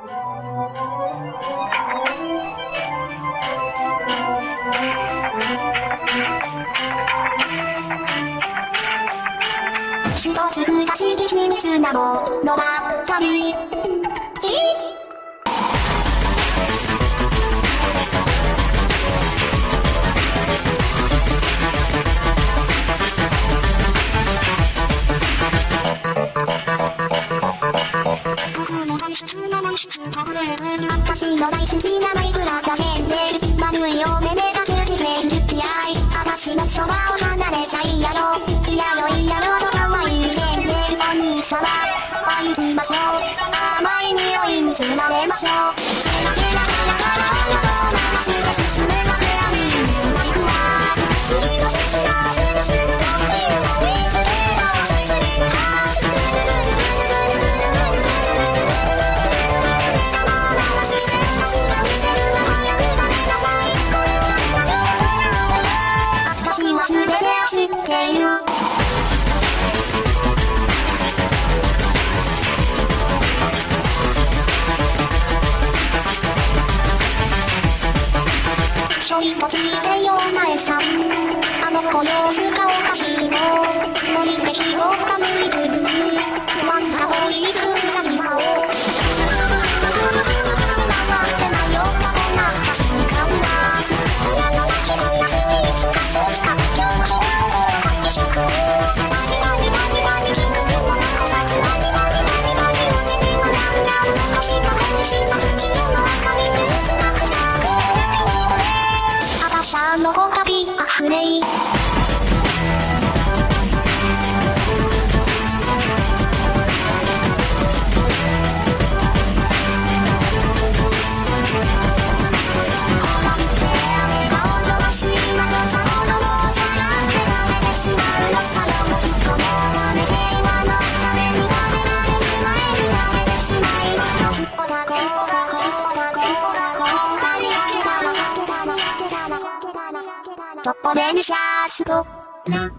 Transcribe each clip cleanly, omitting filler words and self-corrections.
一つ不可思議秘密なものだったり私の大好きなマイクラザヘンゼル丸いお目目がキューティフェイスキュッティアイ私のそばを離れちゃいやよいやよいやよと可愛いヘンゼルお兄様歩きましょう甘い匂いにつられましょうチュラチュララララララと流して進めばフェアリーマイクは君の切なすぐすぐと見るの見つけろ切にはず私は全てを知っているちょいと聞いてよお前さんあの子様子がおかしいのノリで拾ったぬいぐるみワンダボイスが今をのごたびあふれいトッポデニシャスポラにメラメラ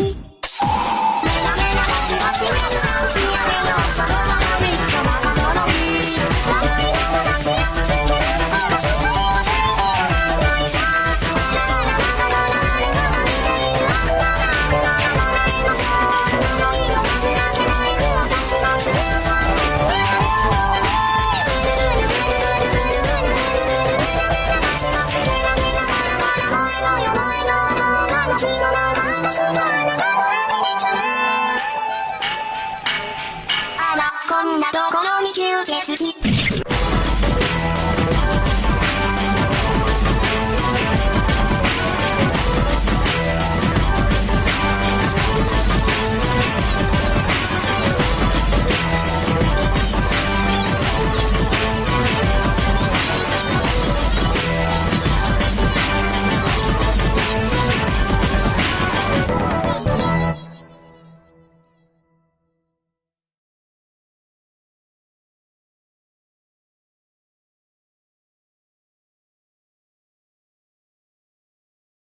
ガチガチメルハウスやめよその中にたまかものに悪い友達つけるところしがちはせめてないさララララララララ見ている悪魔が悪魔がもらいましょう呪いの数だけナイフを刺しますあらこんなところに吸血鬼